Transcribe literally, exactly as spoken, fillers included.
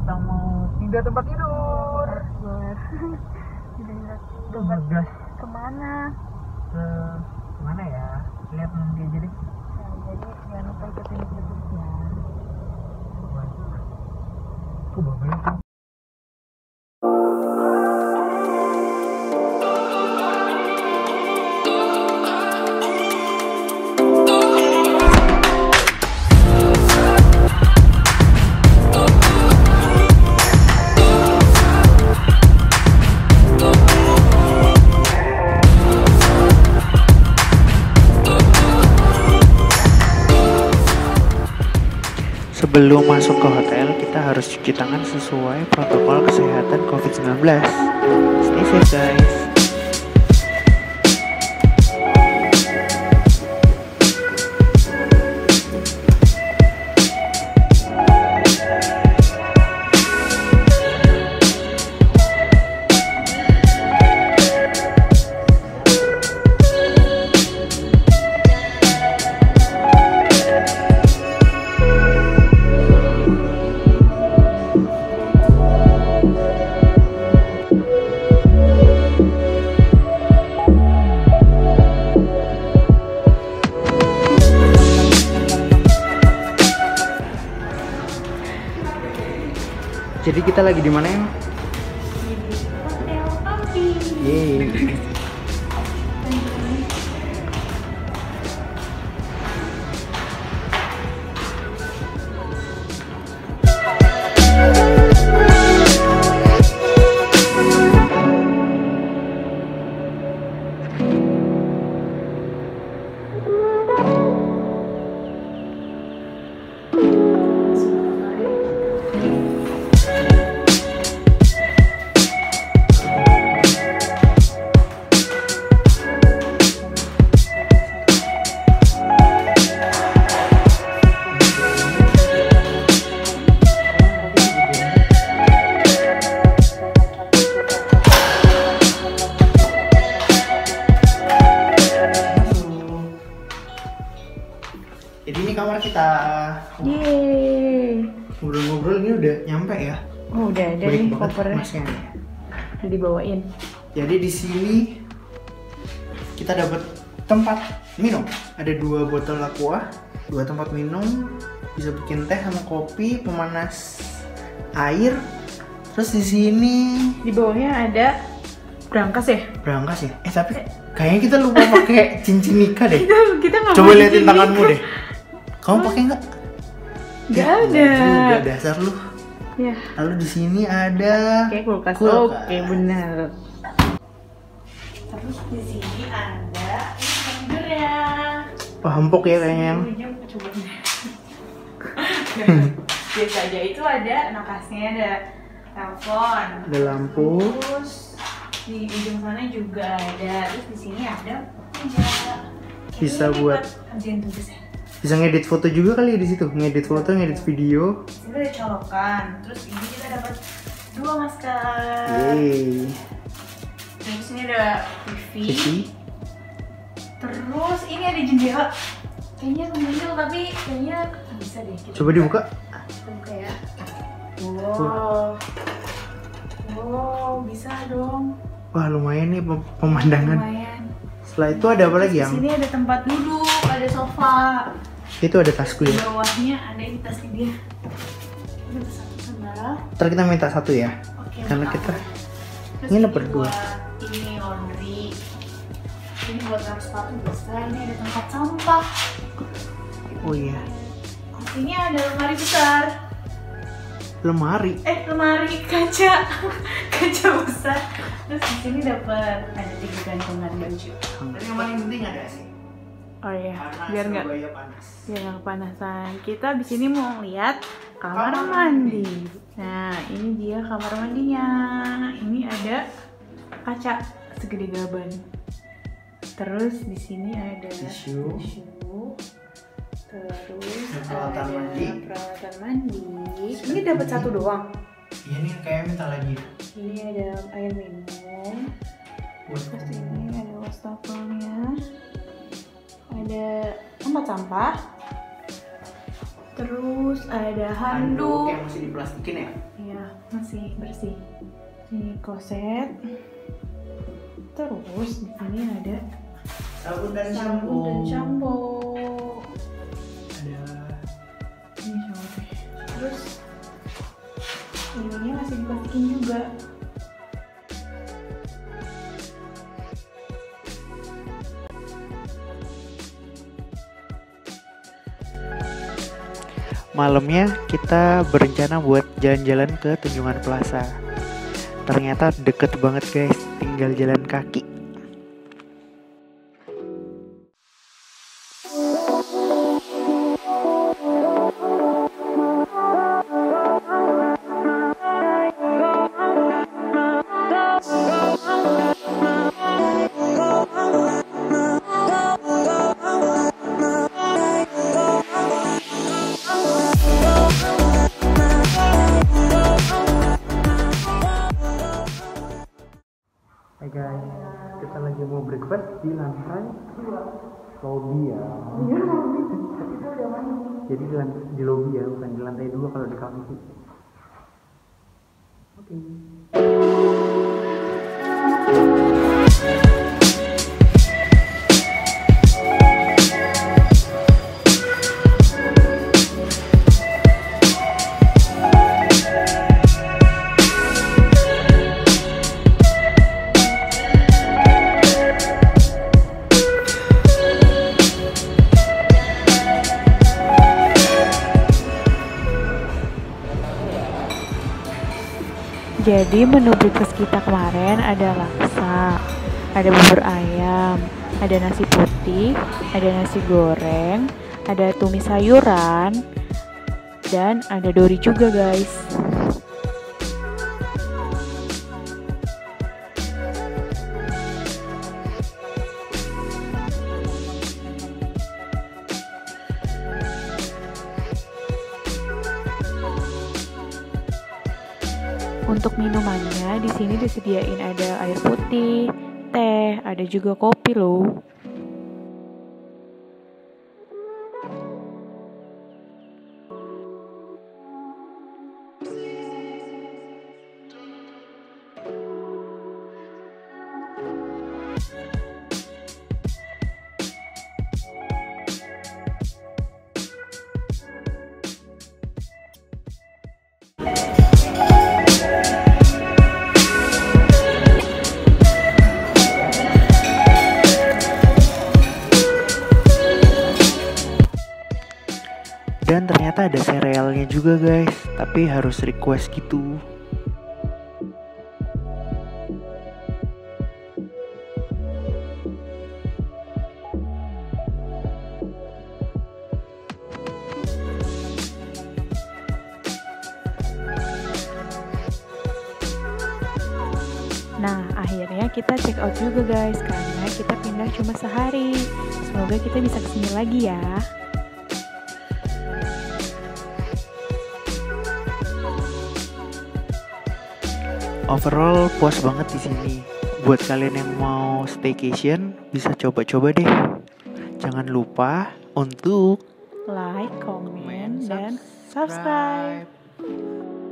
kita mau pindah tempat tidur. Pindah tempat gas kemana? ke mana ya? Lihat nanti aja deh. Nah, jadi jangan lupa ikutin YouTube-nya. Kok banyak tuh? Sebelum masuk ke hotel, kita harus cuci tangan sesuai protokol kesehatan covid sembilan belas. Stay safe guys. Jadi kita lagi di mana ya? Di Hotel Papi. Yeay. Jadi ini kamar kita. Yeay. Ngobrol-ngobrol ini udah nyampe ya. Oh, udah ada Baik nih banget kopernya. masnya. Udah dibawain. Jadi di sini kita dapat tempat minum. Ada dua botol aqua, dua tempat minum, bisa bikin teh sama kopi, pemanas air. Terus di sini Di bawahnya ada berangkas ya? berangkas ya. Eh tapi kayaknya kita lupa pakai cincin nikah deh. Kita kita nggak Coba pakai liatin gini. tanganmu deh. Kamu pakai nggak? Nggak Ya, ada. nggak juga dasar lu. Ya. Lalu di sini ada Oke, kulkas. kulkas. Oke, benar. Terus di sini ada tidur ya. Wah, empuk ya kayaknya yang. Coba. Biasa aja itu ada nakasnya, ada telepon. Ada lampu. Terus di ujung sana juga ada. Terus di sini ada meja. Bisa Ini buat kerjain tugas ya. Bisa ngedit foto juga kali di situ, ngedit foto, ngedit video. Ini ada colokan. Terus ini kita dapat dua masker. Yeay. Terus ini ada T V. T V. Terus ini ada jendela. Kayaknya kecil tapi kayaknya bisa deh. Kita Coba dibuka. Kita buka ya. Wow. Wow, bisa dong. Wah, lumayan nih pem- pemandangan. Lumayan. Setelah itu ada apa lagi Di yang? sini ada tempat duduk, ada sofa. Itu ada tasku Di ya. bawahnya ada ini tasnya dia. Ini ada satu sandal. Ntar kita minta satu ya. Oke. Karena mantap. kita Terus nginep ini berdua. buat ini laundry. Ini buat taruh sepatu bisa. Ini ada tempat sampah. Oh iya, Di sini ada lemari besar. lemari. Eh, lemari kaca. Kaca besar. Terus di sini dapat ada tiga gantungan baju. Dan yang paling penting ada sih. Oh iya, Panas, biar nggak Surabaya panas. biar nggak kepanasan. Kita di sini mau lihat kamar Kamar mandi. Nah, ini dia kamar mandinya. Ini ada kaca segede gaban. Terus di sini ada Tisu. tisu. Terus Peralatan ada mandi. peralatan mandi. Ini dapat satu doang. Iya nih kayak minta lagi. Ini ada air minum. Buat Terus ini ada wastafelnya. Ada tempat sampah. Terus ada handuk. yang masih diplastikin ya. Ya, masih bersih. Ini kloset. Terus di sini ada Sabun dan sabun dan shampoo. Ada Ini shampoo. Terus ininya masih diplastikin juga. malamnya kita berencana buat jalan-jalan ke Tunjungan Plaza. Ternyata deket banget guys, tinggal jalan kaki. Hai guys, kita lagi mau breakfast di lantai lobby ya. Jadi di, lantai, di lobby ya, bukan di lantai dua kalau di kampus. Oke. Jadi menu breakfast kita kemarin ada laksa, ada bubur ayam, ada nasi putih, ada nasi goreng, ada tumis sayuran, dan ada dori juga guys. Untuk minumannya di sini disediain ada air putih, teh, ada juga kopi loh. Dan ternyata ada serealnya juga guys, tapi harus request gitu. Nah, akhirnya kita check out juga guys, karena kita pindah cuma sehari. Semoga kita bisa kesini lagi ya. Overall puas banget di sini. Buat kalian yang mau staycation bisa coba-coba deh. Jangan lupa untuk Like, comment, dan subscribe.